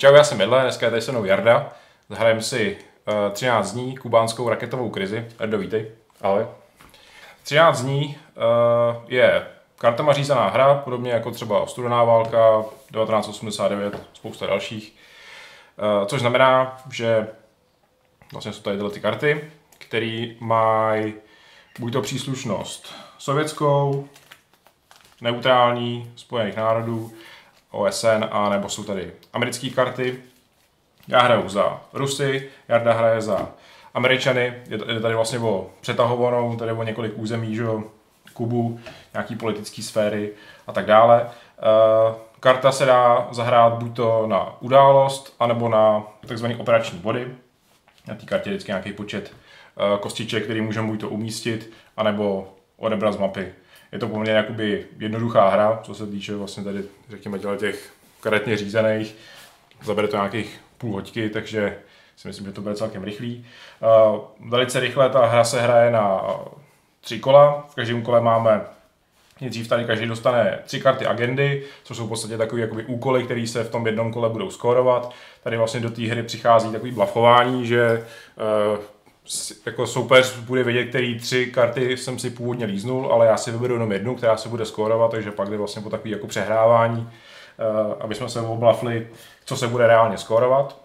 Čau, já jsem Jedle, dneska je tady se mnou Jarda. Zahrajeme si 13 dní kubánskou raketovou krizi. Jardo, vítej. Ahoj. 13 dní je kartama řízená hra, podobně jako třeba Studená válka, 1989, spousta dalších. Což znamená, že vlastně jsou tady tyhle ty karty, které mají buď to příslušnost sovětskou, neutrální, Spojených národů, OSN, a nebo jsou tady americké karty. Já hraju za Rusy, Jarda hraje za Američany, je tady vlastně o přetahovanou, tady o několik území, že? Kubu, nějaký politické sféry a tak dále. Karta se dá zahrát buď to na událost, anebo na takzvané operační body. Na té kartě je vždycky nějaký počet kostiček, který můžeme buď to umístit, anebo odebrat z mapy. Je to poměrně jakoby jednoduchá hra, co se týče vlastně tady, řekněme, těch karetně řízených. Zabere to nějakých půl hoďky, takže si myslím, že to bude celkem rychlý. Velice rychle ta hra se hraje na 3 kola. V každém kole máme, nejdřív tady každý dostane 3 karty agendy, což jsou v podstatě takové jakoby úkoly, které se v tom jednom kole budou skórovat. Tady vlastně do té hry přichází takový blafování, že jako soupeř bude vědět, který 3 karty jsem si původně líznul, ale já si vyberu jenom jednu, která se bude skórovat, takže pak jde vlastně po takový jako přehrávání, aby jsme se oblafli, co se bude reálně skórovat.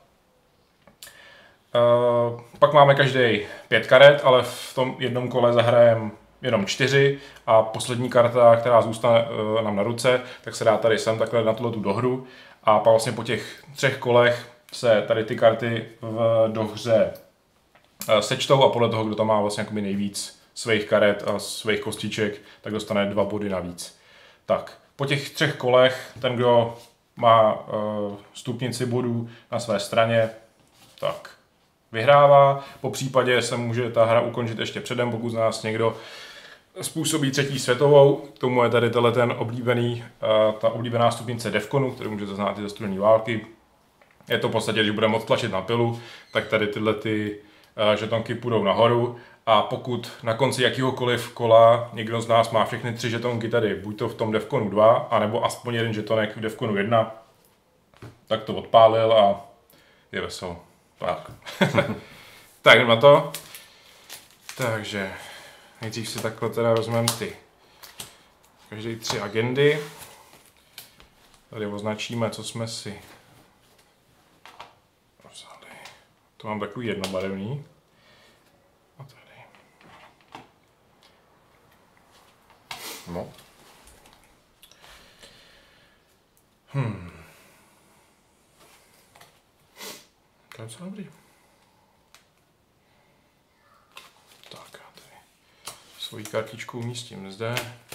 Pak máme každý 5 karet, ale v tom jednom kole zahrajeme jenom 4 a poslední karta, která zůstane nám na ruce, tak se dá tady sem takhle na tu dohru a pak vlastně po těch 3 kolech se tady ty karty v dohře sečtou a podle toho, kdo tam má vlastně nejvíc svých karet a svých kostiček, tak dostane 2 body navíc. Tak, po těch 3 kolech ten, kdo má stupnici bodů na své straně, tak vyhrává. Po případě se může ta hra ukončit ještě předem, pokud z nás někdo způsobí 3. světovou. K tomu je tady ten oblíbený, ta oblíbená stupnice Defconu, kterou můžete znát i ze studené války. Je to v podstatě, když budeme moc tlačit na pilu, tak tady tyhle ty žetonky půjdou nahoru a pokud na konci jakýhokoliv kola někdo z nás má všechny 3 žetonky tady, buď to v tom Defconu 2, anebo aspoň jeden žetonek v Defconu 1, tak to odpálil a je veselo. Tak. Tak jdem na to. Takže nejdřív si takhle teda vezmeme ty každý 3 agendy. Tady označíme, co jsme si vzali. To mám takový jednobarevný. A tady. No. To je docela dobrý. Tak, já tady svoji kartičku umístím zde.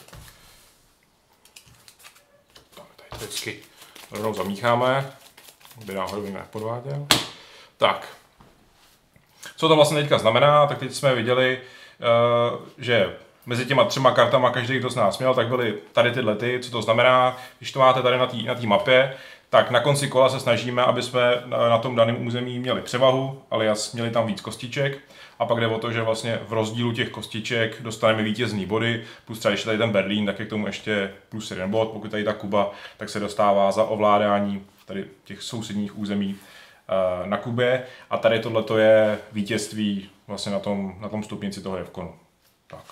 Tak, tady to vždycky rovnou zamícháme, aby náhodou někdo nepodváděl. Tak, co to vlastně teďka znamená, tak teď jsme viděli, že mezi těma 3 kartama každý, kdo z nás měl, tak byly tady tyhle ty, co to znamená, když to máte tady na té mapě, tak na konci kola se snažíme, aby jsme na tom daném území měli převahu, alias měli tam víc kostiček. A pak jde o to, že vlastně v rozdílu těch kostiček dostaneme vítězný body, plus třeba ještě tady ten Berlín, tak je k tomu ještě plus 1 bod, pokud tady ta Kuba, tak se dostává za ovládání tady těch sousedních území na Kubě. A tady tohleto je vítězství vlastně na tom stupnici toho Defconu. Tak.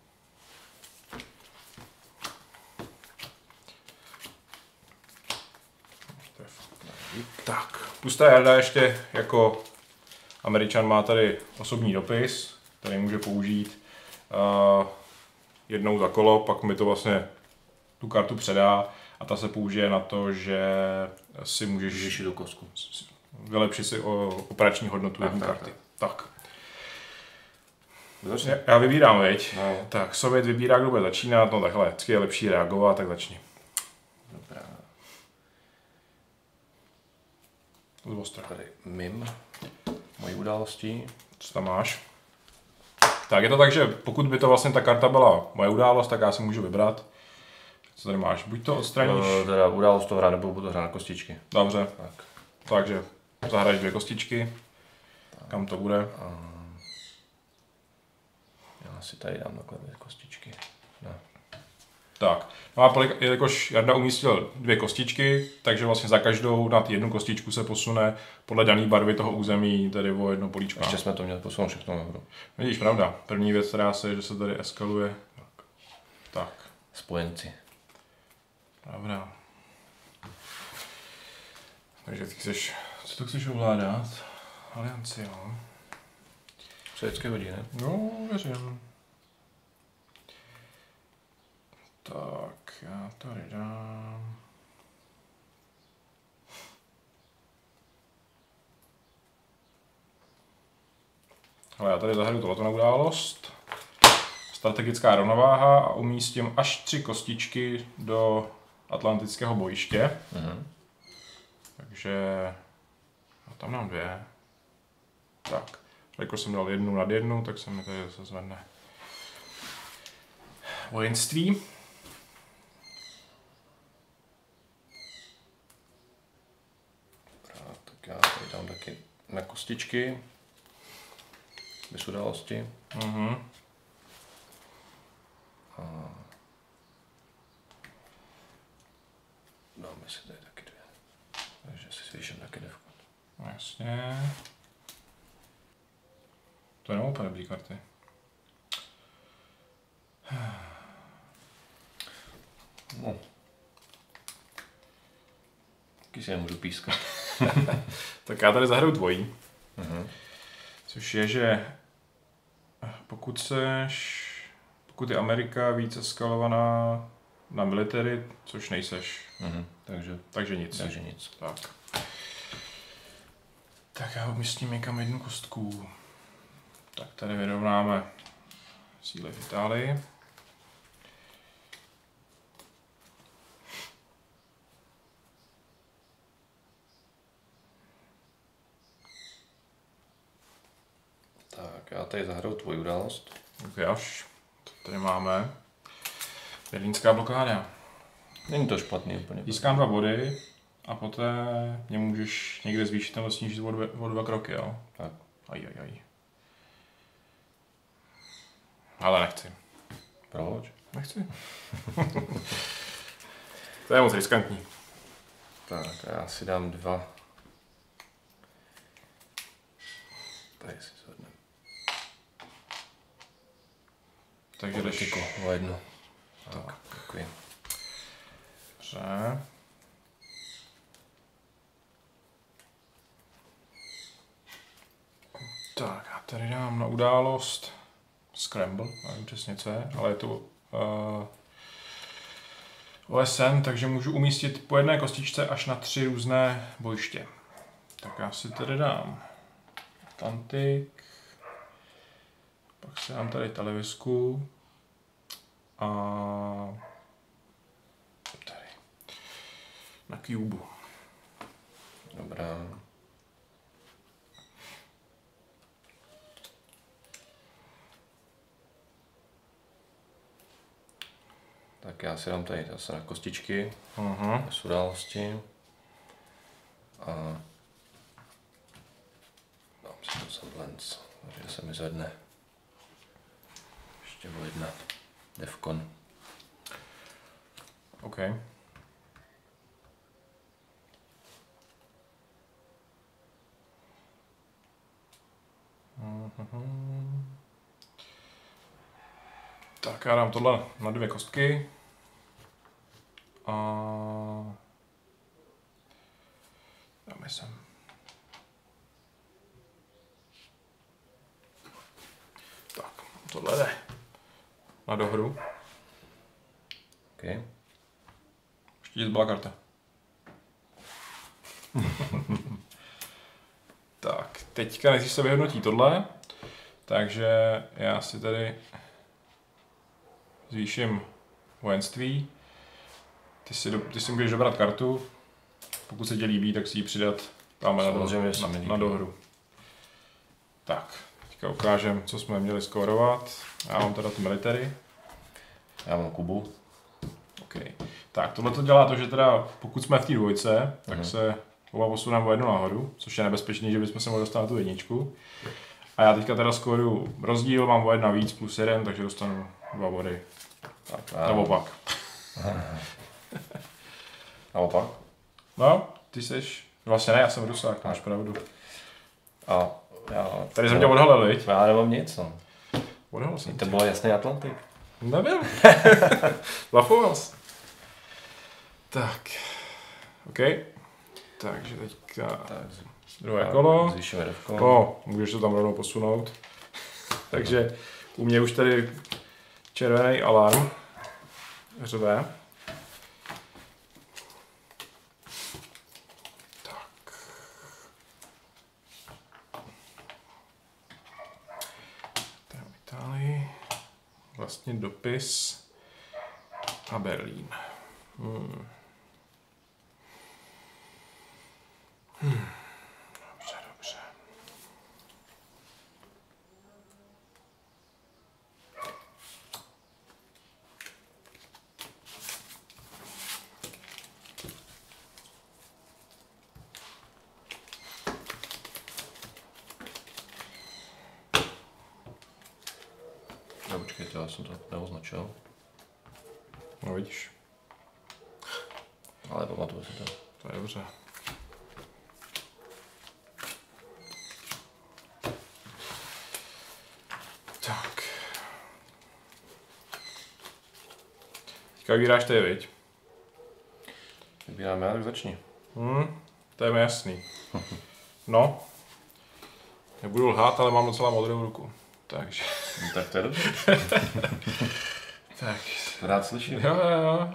Tak, pustá Jarda ještě jako Američan má tady osobní dopis, který může použít jednou za kolo, pak mi to vlastně tu kartu předá a ta se použije na to, že si můžeš Řešit tu kostku. Vylepšit si operační hodnotu jedné karty. Tak. Začne. Já vybírám, veď? No. Tak, Sovět vybírá, kdo bude začínat, no takhle, vždycky je lepší reagovat, tak začni. Dobrá. Tady Mim. Mojí události. Co tam máš? Tak je to tak, že pokud by to vlastně ta karta byla moje událost, tak já si můžu vybrat. Co tady máš? Buď to odstraníš. Teda událost to hrát, nebo budu hrát na kostičky. Dobře. Tak. Takže zahraješ 2 kostičky. Tak. Kam to bude? Já si tady dám takhle 2 kostičky. No. Tak. No a jelikož Jarda umístil 2 kostičky, takže vlastně za každou nad 1 kostičku se posune podle dané barvy toho území, tedy o 1 políčko. Ještě jsme to měli posunout všechno nahoru. Vidíš, pravda. První věc, která se je, že se tady eskaluje. Tak. Spojenci. Pravda. Takže ty chceš, co to chceš ovládat? Alianci, jo. Sovětské hodí, ne? No, věřím. Tak, já tady dám. Ale já tady zahraju tohleto na událost. Strategická rovnováha a umístím až 3 kostičky do atlantického bojiště. Takže a tam mám 2. Tak, jako jsem dal 1 nad 1, tak se mi tady zase zvedne vojenství. Tak já tady dám taky na kostičky. Bez události. A dáme si tady taky 2. Takže si zvýším taky 2. Jasně. To je úplně dobrý karty. No. Taky si nemůžu pískat. Tak já tady zahraju dvojí. Což je, že pokud je Amerika více skalovaná na military, což nejseš. Takže nic. Takže nic. Tak. Tak já umístím někam 1 kostku. Tak tady vyrovnáme síly v Itálii. Tak já tady zahraju tvoji událost. Ok, až. Tady máme berlínská blokáda. Není to špatný úplně. Získám 2 body a poté mě můžeš někde zvýšit nebo snížit o 2 kroky, jo? Tak. Aj. Ale nechci. Proč? Nechci. To je moc riskantní. Tak já si dám 2. Tady si zvedneme. Takže jdeš o 1. Tak. Děkuji. Dobře. Tak, já tady dám na událost Scramble, nevím přesně co je, ale je to OSN, takže můžu umístit po 1 kostičce až na 3 různé bojiště. Tak já si tady dám Atlantik, pak si dám tady televisku a tady na Cube. Dobrá. Tak já si dám tady zase na kostičky, bez události a dám si to semblance, takže se mi zvedne ještě o 1 Defcon. OK. Tak já dám tohle na 2 kostky. A dáme sem. Tak, tohle jde na dohru. OK. Ještě ti zbyla karta. Tak, teďka než se vyhodnotí tohle, takže já si tady zvýším vojenství. Ty si můžeš dobrat kartu, pokud se ti líbí, tak si ji přidat tam na dohru. Tak, teďka ukážem, co jsme měli skórovat. Já mám teda tu military. Já mám Kubu. OK. Tak, tohle to dělá to, že teda pokud jsme v té dvojce, tak se oba posuneme o 1 nahoru, což je nebezpečný, že bychom se mohli dostat na tu 1. A já teďka teda skóruju rozdíl, mám o 1 víc plus 1, takže dostanu 2 body. Tak, naopak. Naopak. No, ty seš... Vlastně ne, já jsem Rusák, máš pravdu. A já... Tady jsem tě odhalil, viď? Já nemám nic, no. Odhalil jsem To tě. byl jasný Atlantik. Nebyl. Lafoval jsi. Tak. OK. Takže teďka... Tak, Druhé kolo. zvýšíme devko. No, můžeš to tam rovnou posunout. Takže u mě už tady červený alarm řve. Tak. Tady v Itálii. Vlastně dopis a Berlín. Dobře, dobře. No, počkejte, já jsem to neoznačil. No vidíš, Ale pamatuju si to. to je dobře. Tak. Teďka vybíráš ty, viď? Vybíráme, tak začni. To je mi jasný. No. Nebudu lhát, ale mám docela modrou ruku. Takže. No, tak to je dobře. Tak. Rád slyším. Jo.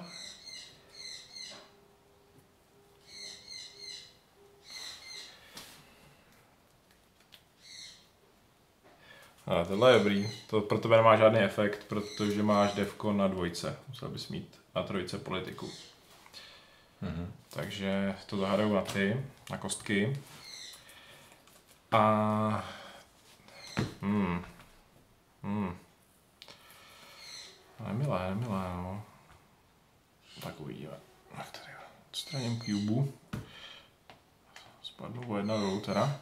Ale tohle je dobrý. To pro tebe nemá žádný efekt, protože máš devko na dvojce. Musel bys mít na trojce politiku. Takže to zahraju na ty, na kostky. A... Nemilé, no. Tak uvidíme. Tak tady odstraním cubu. Spadnu o jedna dolů teda.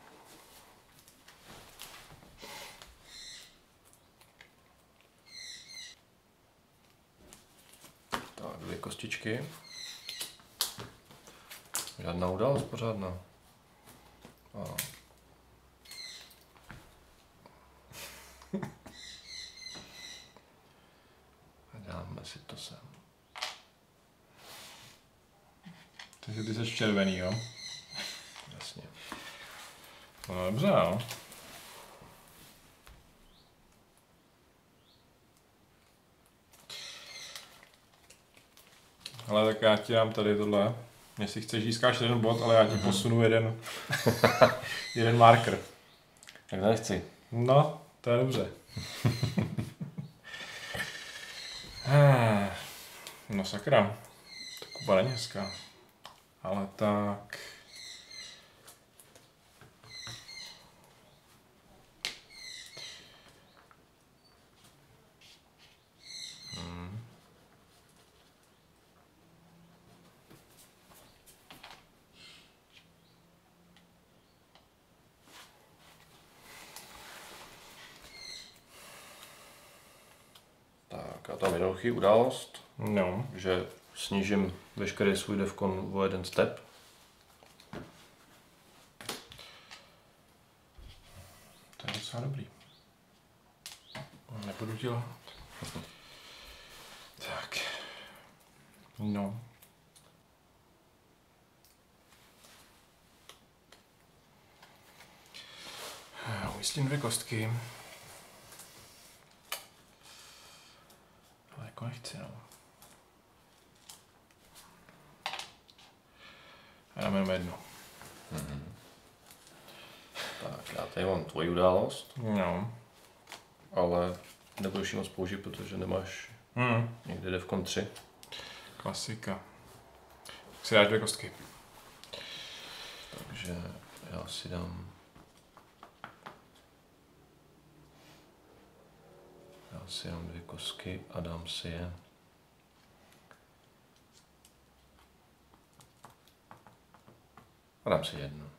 Tak, 2 kostičky. Žádná událost pořádná. A. Dáme si to sem. Takže ty jsi červený, jo? Jasně. No dobře, no. Ale tak já ti dám tady tohle. Jestli chceš, získáš jeden bod, ale já ti posunu jeden marker. Tak nechci. No, to je dobře. No sakra, to Kuba není hezká. Ale tak... Tak a tam jednoduchý událost, No. že snížím veškerý svůj devkon o 1 step. To je docela dobrý. Nebudu dělat. Tak. No. Umístím 2 kostky. Ale jako nechci, no. A dáme jenom jednu. Tak já tady mám tvoji událost, No. ale nebudeš ji moc použít, protože nemáš někde devkon 3. Klasika. Tak si dáš 2 kostky. Takže já si dám... Já si dám 2 kostky a dám si je... A dám si jednu.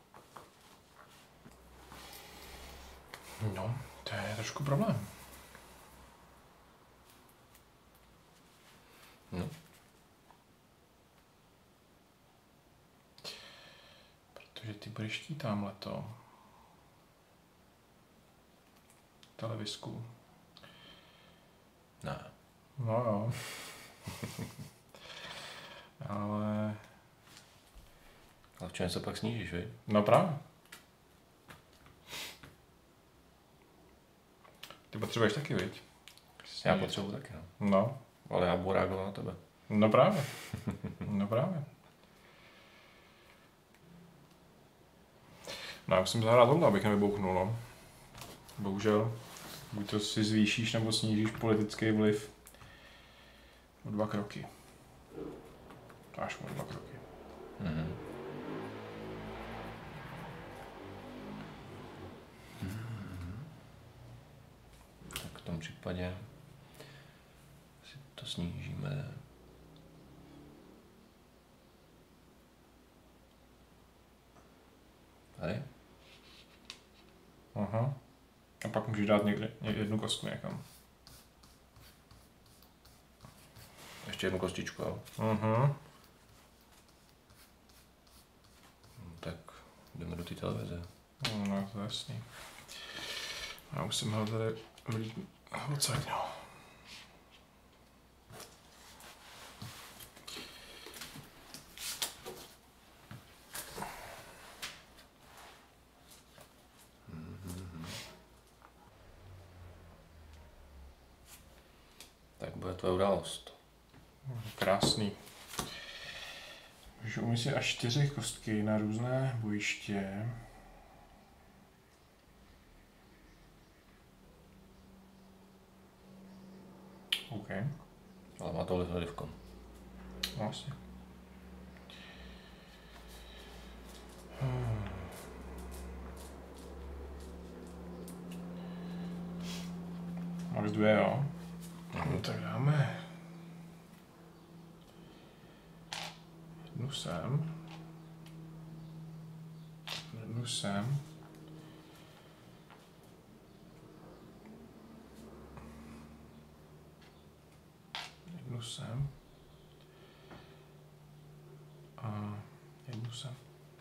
No, to je trošku problém. hřiští tamhleto. Televizku. Ne. No jo. Ale A v čem se pak snížíš, vej? no právě. Ty potřebuješ taky, viď? Já potřebuji taky, no. No. Ale já budu reagovat na tebe. No právě. No právě. No já musím zahrát tohle, abych nevybouchnul, no. Bohužel. Buď to si zvýšíš, nebo snížíš politický vliv o 2 kroky. Až o 2 kroky. Mhm. Tak v tom případě si to snížíme. Tady. Aha. A pak můžeš dát někde jednu kostku někam. Ještě jednu kostičku, jo? Mhm. Tak jdeme do té televize. No, to je jasný. Já už jsem ho tady vlít odsaď, no. Tak bude to událost. Krásný. Takže umístit až 4 kostky na různé bojiště. OK. Ale má to livkon. Vlastně. Max 2, jo? No, tak dáme jednu sem. Jednu sem. Jednu sem. A jednu sem.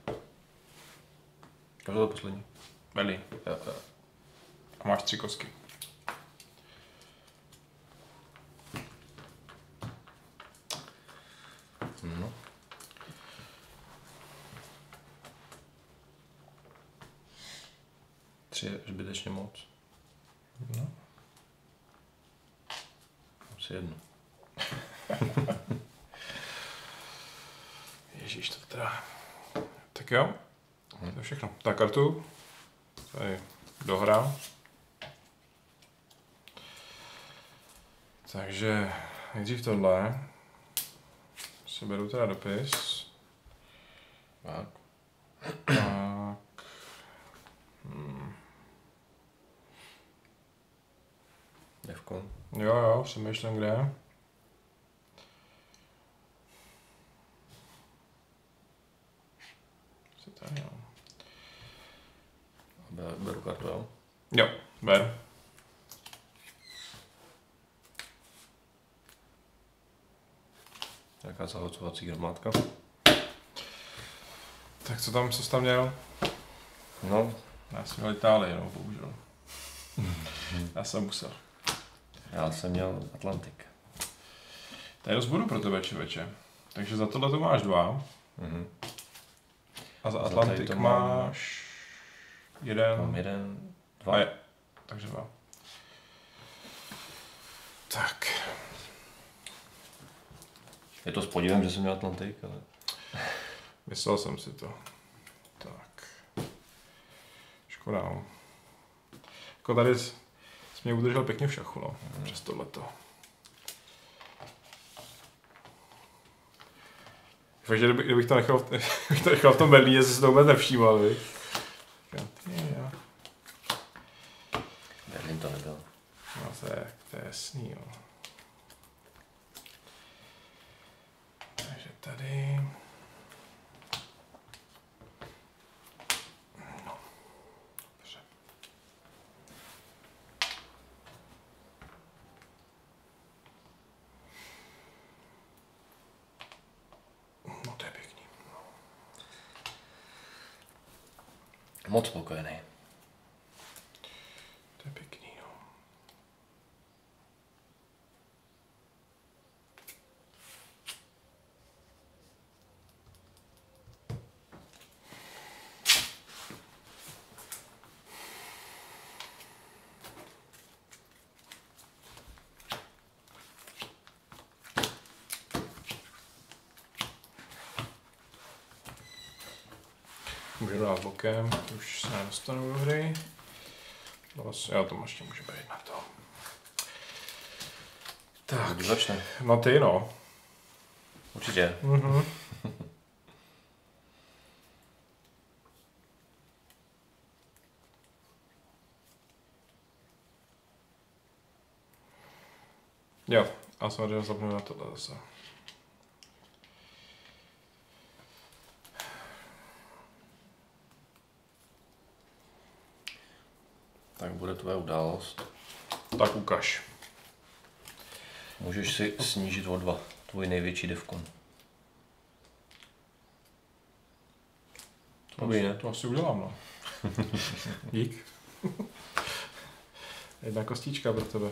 To bylo poslední. Veli. A máš 3 kostky. No. Tři je zbytečně moc. No. Mám si jednu. Ježíš, to teda. Tak jo, to je všechno. Tak kartu. Tady dohra. Takže nejdřív tohle. Si beru teda dopis. Tak. Tak. Livkon. Jo, přemýšlím kde. Co tady, jo. Beru kartu, jo? Jo, ber. Nějaká zahlcovací hromádka. Tak co jsi tam měl? No, Já jsem měl Itálii, no, bohužel. Já jsem musel. já jsem měl Atlantik. To je dost bodu pro tebe, člověče. Takže za tohle to máš 2. Mhm. A za Za Atlantik tady to máš 1. Mám 1, 2. A je. Takže 2. Tak. Je to s podívem, že jsem měl Atlantik, ale... Myslel jsem si to. Tak. Škoda, no. Jako tady jsi mě udržel pěkně v šachu, no. Přes tohleto. Fakt, že kdybych to nechal, v tom Berlíně, jsi si to vůbec nevšímal, víš? Berlín to nebyl. No to je jasný, jo. Takže tady... No, dobře. No to je pěkný. moc spokojený. To je pěkný, no. Můžu dát bokem, už se nedostanu do hry. Vlastně, jo, to ještě může být na to. Tak. Kdo začne? No ty, no. Určitě. Mhm. Jo, a samozřejmě zapnu na tohle zase. Tak bude tvoje událost. Tak ukaž. Můžeš si snížit o 2 tvůj největší devkon. Dobrý, ne? To asi udělám, no. Dík. Jedna kostička pro tebe.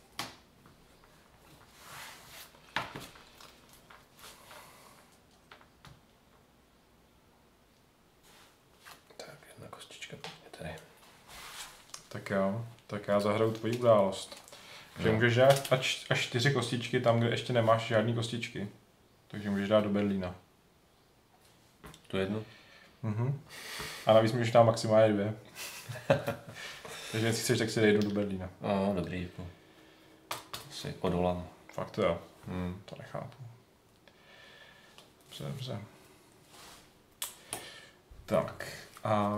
Tak, jedna kostička tady. Tak jo, tak já zahraju tvoji událost. Takže můžeš dát až 4 kostičky tam, kde ještě nemáš žádný kostičky. Takže můžeš dát do Berlína. Tu jednu? Mhm. A navíc můžeš dát maximálně 2. Takže jestli chceš, tak si dej do Berlína. No, dobrý. Si odolám. Fakt to jo. To nechápu. Dobře. Tak. A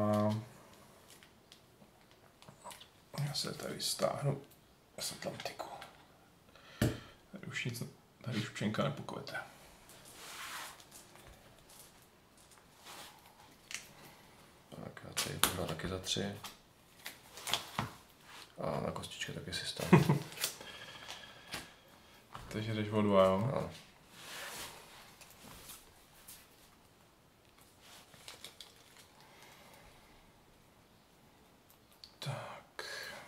já se tady stáhnu z Atlantiku. Tady už pšenka nepokvete. Tak já tady budu taky za 3. A na kostičky taky si stanu. Takže jdeš o 2, jo? No. Tak.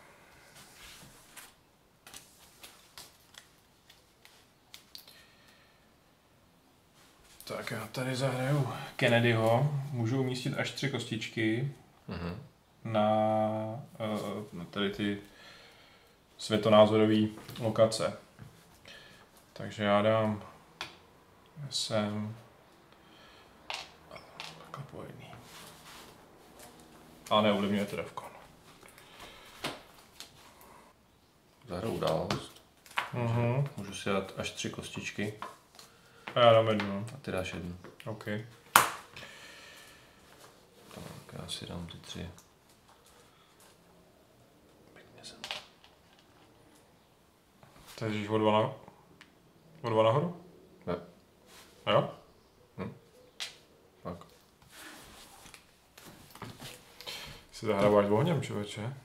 Tak já tady zahraju Kennedyho. Můžu umístit až 3 kostičky na tady ty světonázorové lokace. Takže já dám sem takhle po jedný. A neovlivňuje to devkon. Zahraju událost. Můžu si dát až 3 kostičky. A já dám jednu. A ty dáš jednu. OK. Tak já si dám ty 3. Pěkně sem. Takže o 2 nahoru? Ne. A jo? Tak. Si zahráváš ohněm, člověče.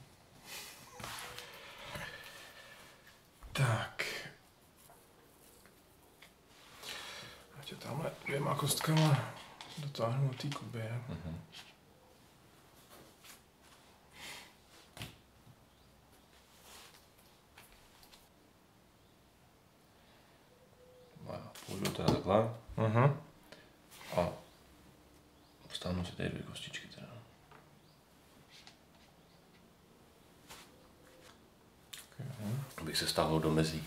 Tak. Já tě tamhle 2 kostkama dotáhnu na té kubě. Půjdu teda takhle. A vstáhnu si tady 2 kostičky teda. Abych se stáhl do mezí.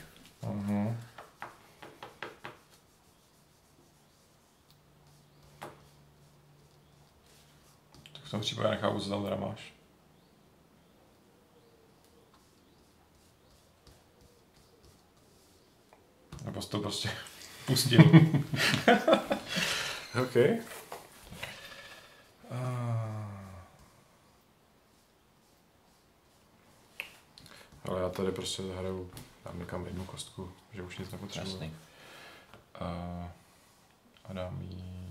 Tak v tom případě nechápu, co tam teda máš. Nebo jsi to prostě pustil. OK. Ale já tady prostě zahraju, dám někam 1 kostku, že už nic nepotřebuji. A dám jí...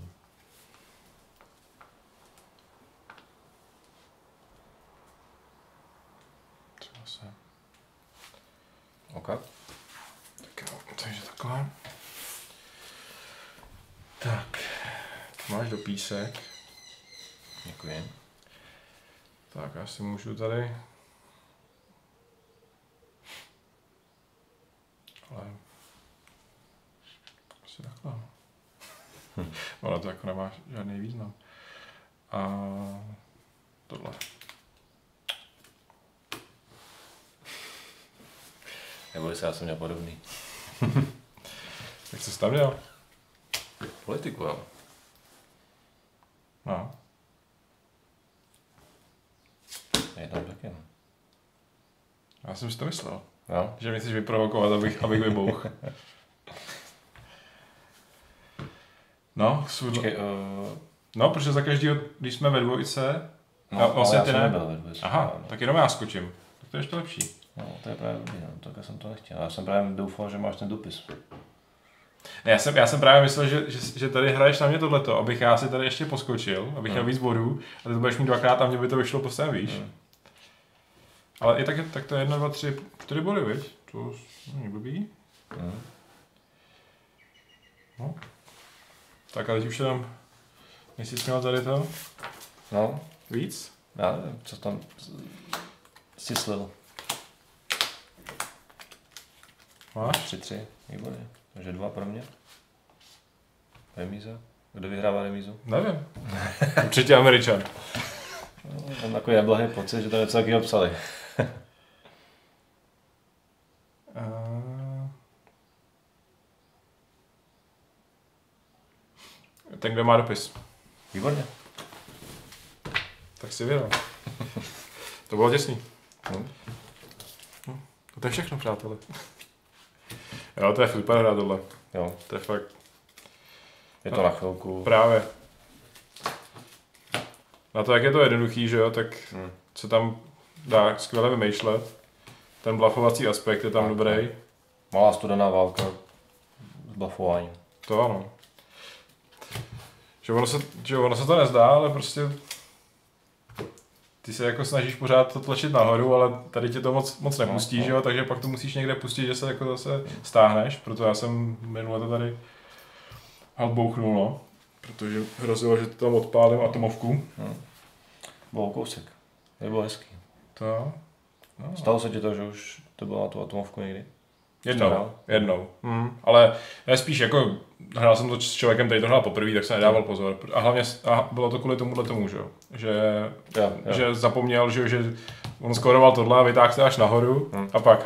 Třeba se... OK. Tak jo, takže takhle. Tak, máš dopísek. Děkuji. Tak já si můžu tady... Ale... Asi takhle. Ono to jako nemá žádný význam. A... tohle. Neboj se, já jsem měl podobný. Jak jsi tam dělal? Politiku, jo. No. Je tam taky, no. Já jsem si to myslel. Jo? Že mě chceš vyprovokovat, abych vybouch. No, Počkej, no, protože za každýho, když jsme ve dvojice... no, vlastně já ty jsem ne. nebyl ve dvojici. Aha, No. tak jenom já skočím. Tak to je ještě lepší. No, to je právě dobrý, no. Tak já jsem to nechtěl. Já jsem právě doufal, že máš ten dopis. Ne, já jsem právě myslel, že tady hraješ na mě tohleto, abych já si tady ještě poskočil, abych měl víc bodů, a ty to budeš mít dvakrát a mě by to vyšlo po svém, víš. Ale i tak to je 1, 2, 3, 4 body, viď? To není blbý. No. Tak a teď už jenom, jestli jsi měl tady to No, víc? já nevím, co tam stislil. Máš? 3-3, výborně. Takže 2 pro mě. Remíza. Kdo vyhrává remízu? Nevím. Určitě Američan. No, mám takový neblahý pocit, že to něco taky obsali. Ten, kdo má dopis. Výborně. Tak si vyhrál. To bylo těsný. No. To je všechno, přátelé. Jo, to je super hra tohle. Jo, To je fakt je to na chvilku. právě. Na to, jak je to jednoduchý, že jo, tak se tam dá skvěle vymýšlet. Ten blufovací aspekt je tam dobrý. Malá studená válka s blufováním. To ano. Že ono se to nezdá, ale prostě ty se jako snažíš pořád to tlačit nahoru, ale tady tě to moc nepustí, že jo, takže pak to musíš někde pustit, že se jako zase stáhneš, proto já jsem minule to tady bouchnul, no, protože hrozilo, že to tam odpálím atomovku. Bylo kousek. Je bylo hezký. To, no. Stalo se ti to, že už to bylo na tu atomovku někdy? Jednou. Ale ne, spíš jako hrál jsem to s člověkem, který to hrál poprvé, tak se nedával pozor. A hlavně bylo to kvůli tomu, že jo. Že zapomněl, že on skoroval tohle a vytáhl se až nahoru a pak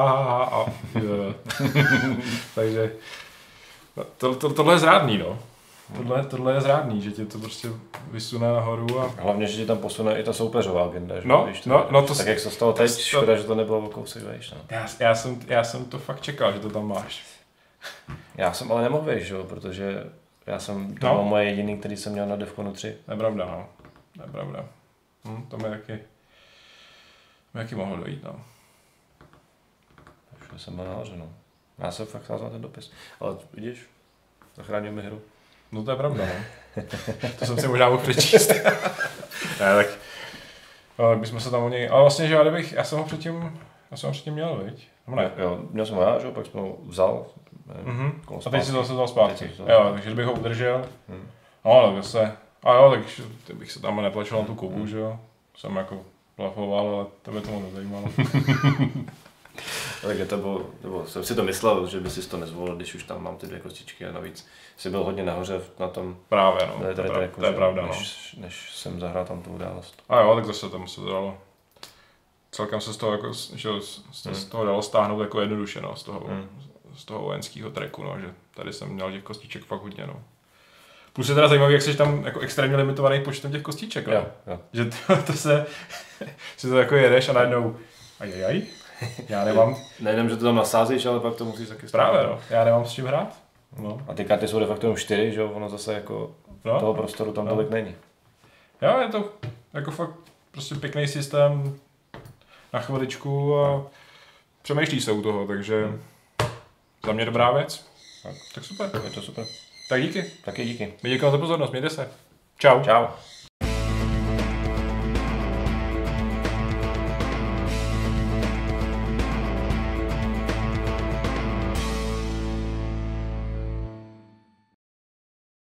takže tohle je zrádný, no. Tohle je zrádný, že tě to prostě vysune nahoru a... Hlavně, že ti tam posune i ta soupeřová agenda, že? Tak jak se stalo teď, škoda, že to nebylo o kousek vejš, no. Já jsem to fakt čekal, že to tam máš. Já jsem ale nemohl vejš, jo, protože to bylo moje jediný, který jsem měl na Defconu 3. Nepravda, no. Nepravda. To mi taky mohlo dojít, no. Všude jsem byl nahoře, no. Já jsem fakt házal ten dopis. Ale vidíš, zachránil mi hru. No to je pravda, no. To jsem si možná mohl přečíst. Ne, tak bychom se tam o něj... Ale vlastně, že já jsem ho předtím měl, viď? Ne. Jo, měl jsem ho já, že? Pak jsem ho vzal. A teď si to zase vzal zpátky. Jo, takže kdybych ho udržel. No, ale zase... A jo, takže bych se tam neplačil na tu Kubu, že jo. Jsem jako plafoval, ale tebe to moc nezajímalo. Takže to bylo, jsem si to myslel, že by si to nezvolil, když už tam mám ty 2 kostičky a navíc jsi byl hodně nahoře na tom. Právě, no. To je pravda, než jsem zahrál tam tu událost. A jo, tak zase tam se dalo. Celkem se z toho, jako, že z toho dalo stáhnout jako jednoduše, no, z toho vojenského treku, no, že tady jsem měl těch kostiček fakt hodně, no. Plus je teda zajímavý, jak jsi tam jako extrémně limitovaný počtem těch kostiček, no. Jo. Že to se, si to jako jedeš a najednou, ajajaj, já nemám. Nejenom, že to tam nasázíš, ale pak to musíš taky stáhnout. Právě, no, já nemám s čím hrát. No. A ty karty jsou de facto jenom 4, že jo, ono zase jako toho prostoru tam tolik není. Jo, je to jako fakt prostě pěkný systém na chviličku a přemýšlí se u toho, takže za mě dobrá věc. Tak super. Je to super. Tak díky. Taky díky. My děkujeme za pozornost, mějte se. Čau. Čau.